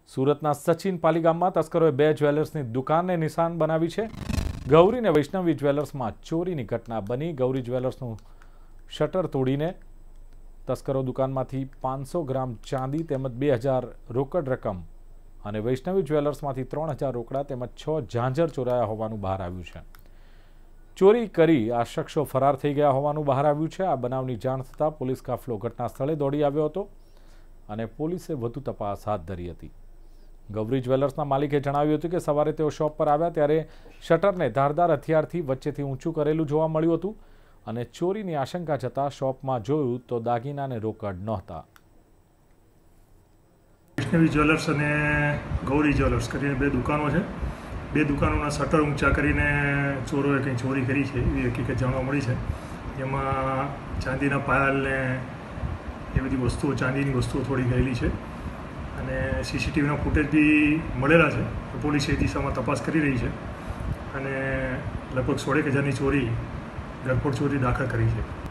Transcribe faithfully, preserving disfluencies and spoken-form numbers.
સુરતના સચિન પાલી ગામમાં તસ્કરોએ બે જ્વેલર્સની દુકાનને નિશાન બનાવી છે। ગૌરી અને વૈષ્ણવી જ્વેલર્સમાં ચોરીની ઘટના બની। ગૌરી જ્વેલર્સનું શટર તોડીને તસ્કરો દુકાનમાંથી પાંચસો ગ્રામ ચાંદી તેમજ બે હજાર રોકડ રકમ અને વૈષ્ણવી જ્વેલર્સમાંથી ત્રણ હજાર રોકડા તેમજ છ ઝાંઝર ચોરાયા હોવાનું બહાર આવ્યું છે। ચોરી કરી આ શખ્સો ફરાર થઈ ગયા હોવાનું બહાર આવ્યું છે। આ બનાવની જાણ થતાં પોલીસ કાફલો ઘટના સ્થળે દોડી આવ્યો હતો અને પોલીસે વધુ તપાસ હાથ ધરી હતી। ગૌરી જ્વેલર્સના માલિકે જણાવ્યું હતું કે સવારે તેઓ શોપ પર આવ્યા ત્યારે શટરને ધારદાર હથિયારથી વચ્ચેથી ઊંચું કરેલું જોવા મળ્યું હતું અને ચોરીની આશંકા જતાં શોપમાં જોયું તો દાગીના અને રોકડ નહોતા। વૈષ્ણવી જ્વેલર્સ અને ગૌરી જ્વેલર્સ કરીને બે દુકાનો છે। બે દુકાનોના શટર ઊંચા કરીને ચોરોએ કંઈ ચોરી કરી છે એવી હકીકત જાણવા મળી છે। જેમાં ચાંદીના પાયલ ને એ બધી વસ્તુઓ ચાંદીની વસ્તુઓ થોડી ગયેલી છે અને સીસીટીવીના ફૂટેજ બી મળેલા છે। પોલીસ એ દિશામાં તપાસ કરી રહી છે અને લગભગ સોળેક હજારની ચોરી ગરફોડ ચોરી દાખલ કરી છે।